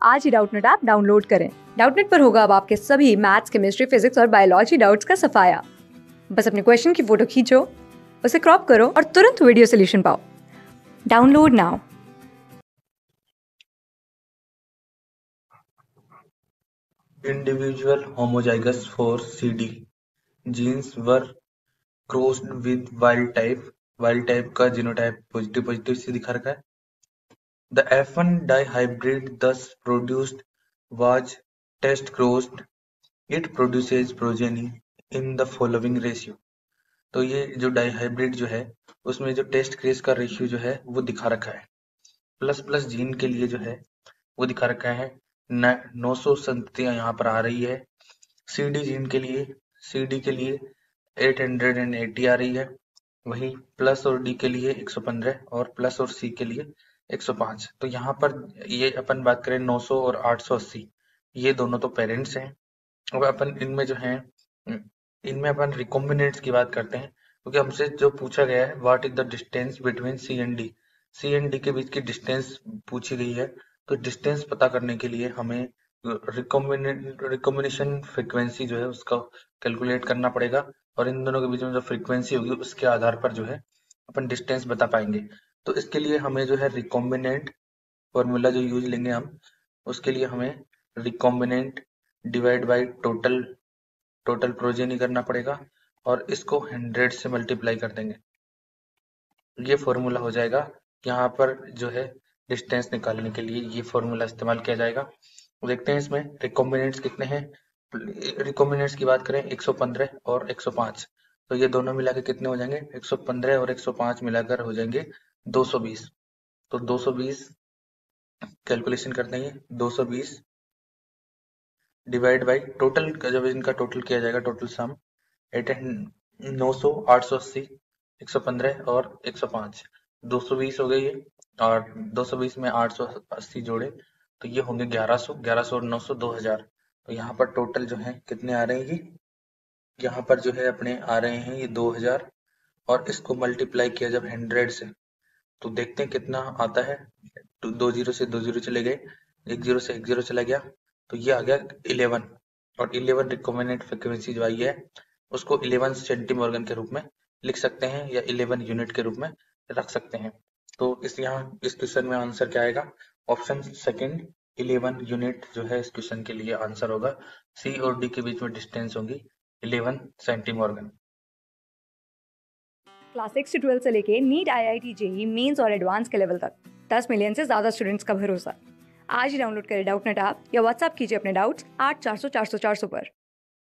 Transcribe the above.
आज ही Doubtnut app download करें। डाउटनेट पर होगा अब आपके सभी मैथ्स, केमिस्ट्री, फिजिक्स और बायोलॉजी डाउट्स का सफाया। बस अपने क्वेश्चन की फोटो खींचो, उसे क्रॉप करो और तुरंत वीडियो सोल्यूशन पाओ। Download now. Individual homozygous for CD genes were crossed with wild type. Wild type का जीनोटाइप पॉजिटिव से दिखा रखा है. The F1 dihybrid thus produced was test crossed. It produces progeny in the following ratio. तो ये जो dihybrid जो है उसमें जो टेस्ट क्रेस का रेशियो जो है वो दिखा रखा है. प्लस प्लस जीन के लिए जो है वो दिखा रखा है. 900 संततियां यहाँ पर आ रही है. सीडी जीन के लिए 880 आ रही है. वही प्लस और डी के लिए 115 और प्लस और सी के लिए 105. तो यहाँ पर ये अपन बात करें 900 और 880, ये दोनों तो पेरेंट्स हैं. अब अपन इनमें जो है इनमें अपन रिकॉम्बिनेंट्स की बात करते हैं, क्योंकि हमसे जो पूछा गया है what is the distance between C and D के बीच की डिस्टेंस पूछी गई है. तो डिस्टेंस पता करने के लिए हमें रिकॉम्बिनेशन फ्रीक्वेंसी जो है उसका कैलकुलेट करना पड़ेगा, और इन दोनों के बीच में जो फ्रीक्वेंसी होगी उसके आधार पर जो है अपन डिस्टेंस बता पाएंगे. तो इसके लिए हमें जो है रिकॉम्बिनेंट फॉर्मूला जो यूज लेंगे हम, उसके लिए हमें recombinant divide by total progeny करना पड़ेगा, और इसको 100 से मल्टीप्लाई कर देंगे. ये फॉर्मूला हो जाएगा. यहाँ पर जो है डिस्टेंस निकालने के लिए ये फॉर्मूला इस्तेमाल किया जाएगा. देखते हैं इसमें रिकॉम्बिनेंट्स कितने हैं. रिकॉम्बिनेंट्स की बात करें 115 और 105, तो ये दोनों मिला के कितने हो जाएंगे, 115 और 105 मिलाकर हो जाएंगे 220. तो 220 कैलकुलेशन करते हैं. 220 डिवाइड बाई टोटल, जब इनका टोटल किया जाएगा टोटल सम 900, 880, 115 और 105, 220 हो गई है. और 220 में 880 जोड़े तो ये होंगे 1100 और 900 2000. तो यहाँ पर टोटल जो है कितने आ रहे हैं, यहाँ पर जो है अपने आ रहे हैं ये 2000, और इसको मल्टीप्लाई किया जब 100 से, तो देखते हैं कितना आता है. 20 से 20 चले गए, 10 से 10 चला गया, तो ये आ गया 11. और 11 रिकॉम्बिनेंट फ्रीक्वेंसी जो आई है उसको 11 सेंटीमॉर्गन के रूप में लिख सकते हैं, या 11 यूनिट के रूप में रख सकते हैं. तो यहाँ इस क्वेश्चन में आंसर क्या आएगा, ऑप्शन सेकंड 11 यूनिट जो है इस क्वेश्चन के लिए आंसर होगा. सी और डी के बीच में डिस्टेंस होगी 11 सेंटीमॉर्गन. क्लास 6 से 12 से लेके नीट, IIT, JEE मेंस और एडवांस के लेवल तक 10 मिलियन से ज्यादा स्टूडेंट्स का भरोसा। आज ही डाउनलोड करें डाउटनेट ऐप या व्हाट्सएप कीजिए अपने डाउट्स 8400 400 400 पर।